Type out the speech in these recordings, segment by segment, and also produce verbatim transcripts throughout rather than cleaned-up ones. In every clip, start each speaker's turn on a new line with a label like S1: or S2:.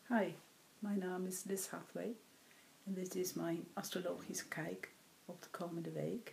S1: Hi, mijn naam is Liz Hathaway en dit is mijn astrologische kijk op de komende week.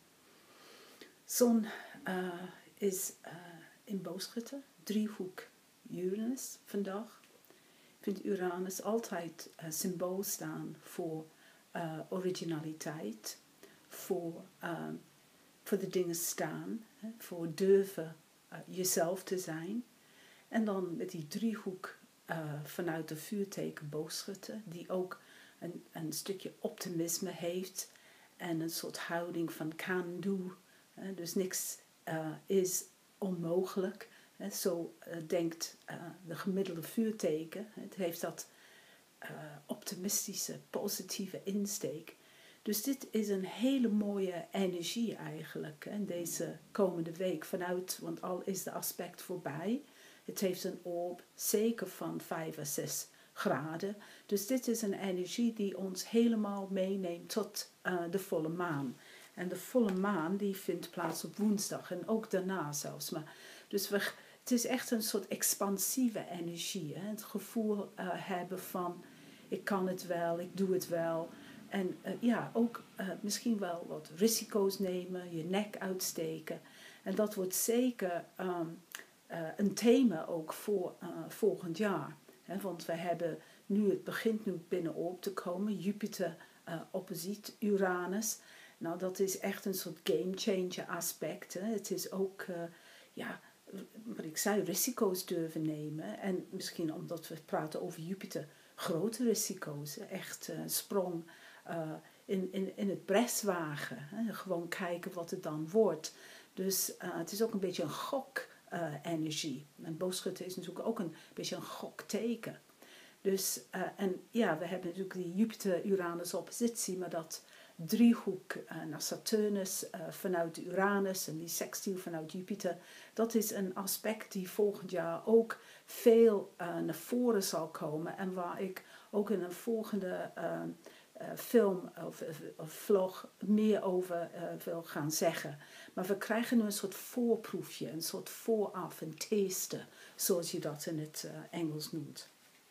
S1: Zon uh, is uh, in Boogschutter, driehoek Uranus vandaag. Ik vind Uranus altijd uh, symbool staan voor uh, originaliteit, voor, uh, voor de dingen staan, hè, voor durven uh, jezelf te zijn. En dan met die driehoek uh, vanuit de vuurteken Boogschutter, die ook een, een stukje optimisme heeft en een soort houding van can do. Hè, dus niks uh, is onmogelijk. Hè, zo uh, denkt uh, de gemiddelde vuurteken. Het heeft dat uh, optimistische, positieve insteek. Dus dit is een hele mooie energie eigenlijk. Hè, deze komende week vanuit, want al is de aspect voorbij. Het heeft een orb zeker van vijf à zes graden. Dus dit is een energie die ons helemaal meeneemt tot uh, de volle maan. En de volle maan die vindt plaats op woensdag en ook daarna zelfs. Maar, dus we, het is echt een soort expansieve energie. Hè? Het gevoel uh, hebben van ik kan het wel, ik doe het wel. En uh, ja, ook uh, misschien wel wat risico's nemen, je nek uitsteken. En dat wordt zeker um, uh, een thema ook voor uh, volgend jaar. He, want we hebben nu, het begint nu binnenop te komen, Jupiter uh, opposiet Uranus. Nou, dat is echt een soort game changer aspect. Hè. Het is ook, uh, ja, wat ik zei, risico's durven nemen. En misschien omdat we praten over Jupiter, grote risico's. Echt uh, sprong uh, in, in, in het breswagen. Hè. Gewoon kijken wat het dan wordt. Dus uh, het is ook een beetje een gok. Uh, energie. En Boogschutter is natuurlijk ook een beetje een gokteken. Dus, uh, en ja, we hebben natuurlijk die Jupiter-Uranus oppositie, maar dat driehoek uh, naar Saturnus uh, vanuit Uranus en die sextiel vanuit Jupiter, dat is een aspect die volgend jaar ook veel uh, naar voren zal komen en waar ik ook in een volgende uh, uh, film of, of, of vlog meer over uh, wil gaan zeggen. Maar we krijgen nu een soort voorproefje, een soort vooraf, een taster, zoals je dat in het uh, Engels noemt.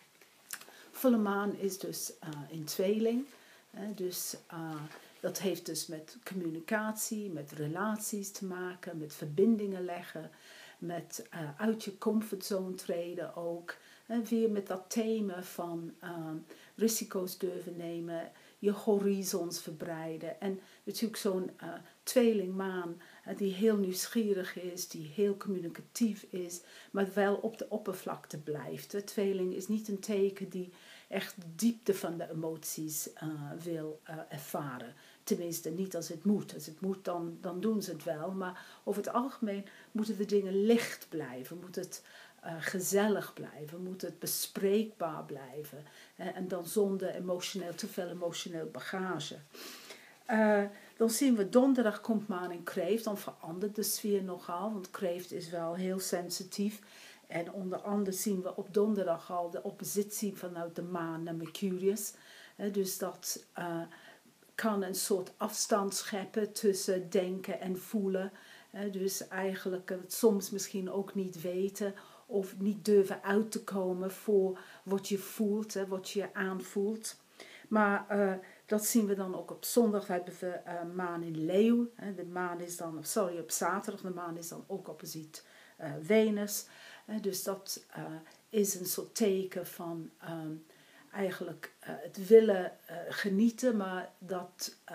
S1: Volle maan is dus uh, in tweeling. Hè, dus uh, dat heeft dus met communicatie, met relaties te maken, met verbindingen leggen, met uh, uit je comfortzone treden ook. Hè, weer met dat thema van uh, risico's durven nemen, je horizons verbreiden. En natuurlijk zo'n uh, tweelingmaan uh, die heel nieuwsgierig is, die heel communicatief is, maar wel op de oppervlakte blijft. De tweeling is niet een teken die echt de diepte van de emoties uh, wil uh, ervaren. Tenminste, niet als het moet. Als het moet, dan, dan doen ze het wel. Maar over het algemeen moeten de dingen licht blijven. Moet het uh, gezellig blijven. Moet het bespreekbaar blijven. Uh, en dan zonder emotioneel, te veel emotioneel bagage. Uh, dan zien we donderdag komt maan in Kreeft. Dan verandert de sfeer nogal. Want Kreeft is wel heel sensitief. En onder andere zien we op donderdag al de oppositie vanuit de maan naar Mercurius. Uh, dus dat uh, kan een soort afstand scheppen tussen denken en voelen. Uh, dus eigenlijk uh, soms misschien ook niet weten of niet durven uit te komen voor wat je voelt, hè, wat je aanvoelt. Maar uh, dat zien we dan ook op zondag. Hebben we uh, maan in Leeuw. Hè. De maan is dan, sorry, op zaterdag. De maan is dan ook opposiet uh, Venus. Uh, dus dat uh, is een soort teken van um, eigenlijk uh, het willen uh, genieten. Maar dat, uh,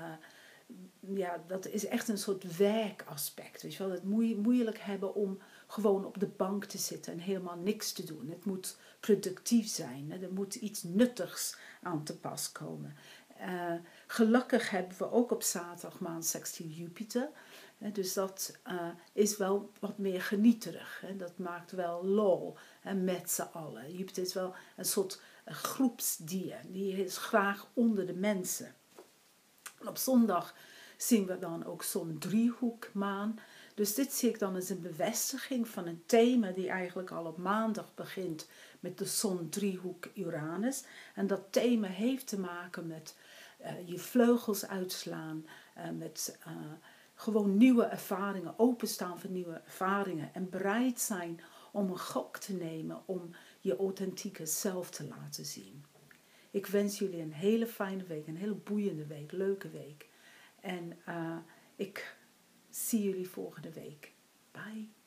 S1: ja, dat is echt een soort werkaspect. Weet je wel? Het moe- moeilijk hebben om gewoon op de bank te zitten en helemaal niks te doen. Het moet productief zijn. Hè? Er moet iets nuttigs aan te pas komen. Uh, gelukkig hebben we ook op zaterdag maan sextiel Jupiter. Hè? Dus dat uh, is wel wat meer genieterig. Hè? Dat maakt wel lol hè, met z'n allen. Jupiter is wel een soort uh, groepsdier. Die is graag onder de mensen. En op zondag zien we dan ook zo'n driehoekmaan. Dus dit zie ik dan als een bevestiging van een thema die eigenlijk al op maandag begint met de zon-driehoek Uranus. En dat thema heeft te maken met uh, je vleugels uitslaan, uh, met uh, gewoon nieuwe ervaringen, openstaan voor nieuwe ervaringen en bereid zijn om een gok te nemen, om je authentieke zelf te laten zien. Ik wens jullie een hele fijne week, een hele boeiende week, leuke week. En uh, ik zie jullie volgende week. Bye.